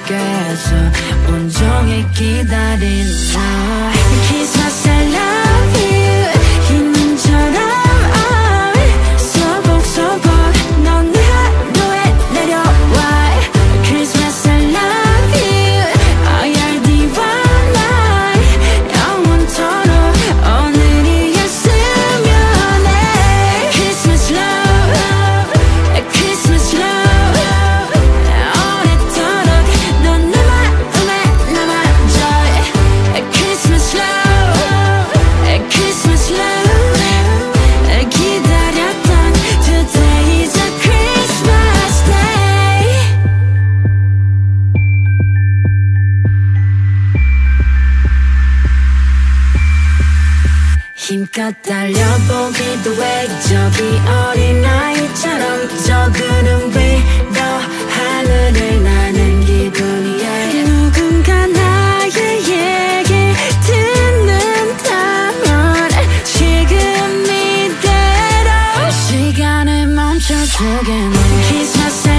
밖에서 온종일 기다린 나 Christmas I love you 흰눈처럼 소복소복 넌 내 하루에 내려와 Christmas I love you 어열디와 날 영원토록 오늘이었으면 해 Christmas love Christmas love 오래도록 넌 내 마음에 남아줘 Christmas love Christmas love 기다렸던 Today is a Christmas day 힘껏 달려보기도 해 저기 어린아이처럼 저 구름 위로 하늘을 나는 기분이야 누군가 나의 얘기 듣는다면 지금 이대로 시간을 멈춰주겠네 Christmas